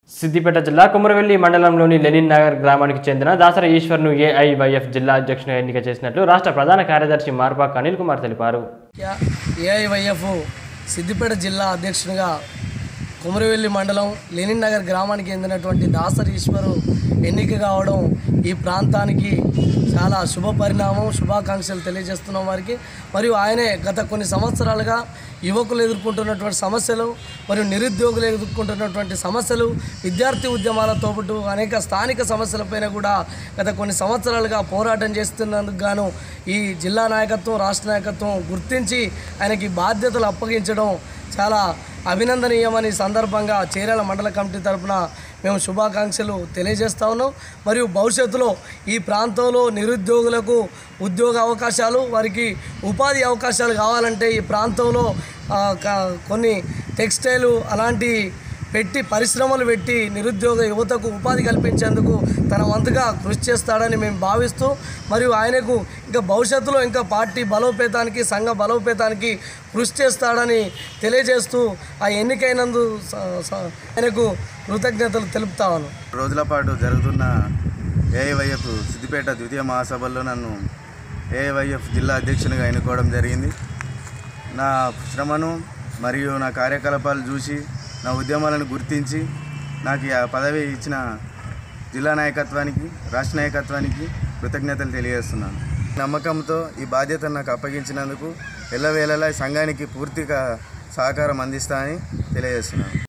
సిద్దిపేట జిల్లా కుమరవెల్లి మండలంలోని లెనిన్ నగర్ గ్రామానికి చెందిన దాసరి ఈశ్వర్ను ఏఐవైఎఫ్ జిల్లా అధ్యక్షునిగా ఎన్నిక చేసినట్లు రాష్ట్ర ప్రధాన కార్యదర్శి మార్పాక అనిల్ కుమార్ తెలిపారు. ఏఐవైఎఫ్ సిద్దిపేట జిల్లా అధ్యక్షునిగా కుమరవెల్లి మండలం లెనిన్ నగర్ గ్రామానికి చెందినటువంటి దాసరి ఈశ్వరు ఎన్నిక కావడం ఈ ప్రాంతానికి చాలా శుభ పరిణామం. శుభాకాంక్షలు తెలియజేస్తున్నాం వారికి. మరియు ఆయనే గత కొన్ని సంవత్సరాలుగా యువకులు ఎదుర్కొంటున్నటువంటి సమస్యలు మరియు నిరుద్యోగులు ఎదుర్కొంటున్నటువంటి సమస్యలు, విద్యార్థి ఉద్యమాలతో పాటు అనేక స్థానిక సమస్యలపైన కూడా గత కొన్ని సంవత్సరాలుగా పోరాటం చేస్తున్నందుకు గాను ఈ జిల్లా నాయకత్వం, రాష్ట్ర నాయకత్వం గుర్తించి ఆయనకి బాధ్యతలు అప్పగించడం చాలా అభినందనీయమని సందర్భంగా చేర్యాల మండల కమిటీ తరఫున మేము శుభాకాంక్షలు తెలియజేస్తా ఉన్నాం. మరియు భవిష్యత్తులో ఈ ప్రాంతంలో నిరుద్యోగులకు ఉద్యోగ అవకాశాలు, వారికి ఉపాధి అవకాశాలు కావాలంటే ఈ ప్రాంతంలో కొన్ని టెక్స్టైల్ అలాంటి పరిశ్రమలు పెట్టి నిరుద్యోగ యువతకు ఉపాధి కల్పించేందుకు తన వంతుగా కృషి చేస్తాడని మేము భావిస్తూ, మరియు ఆయనకు ఇంకా భవిష్యత్తులో ఇంకా పార్టీ బలోపేతానికి, సంఘ బలోపేతానికి కృషి చేస్తాడని తెలియజేస్తూ ఆ ఎన్నికైనందు ఆయనకు కృతజ్ఞతలు తెలుపుతాను. రోజుల పాటు జరుగుతున్న ఏఐవైఎఫ్ సిద్దిపేట ద్వితీయ మహాసభల్లో నన్ను ఏఐవైఎఫ్ జిల్లా అధ్యక్షునిగా ఎన్నుకోవడం జరిగింది. నా శ్రమను మరియు నా కార్యకలాపాలు చూసి, నా ఉద్యమాలను గుర్తించి నాకు ఆ పదవి ఇచ్చిన జిల్లా నాయకత్వానికి, రాష్ట్ర నాయకత్వానికి కృతజ్ఞతలు తెలియజేస్తున్నాను. నమ్మకంతో ఈ బాధ్యతను నాకు అప్పగించినందుకు ఎల్లవేళలా సంఘానికి పూర్తిగా సహకారం అందిస్తానని తెలియజేస్తున్నాను.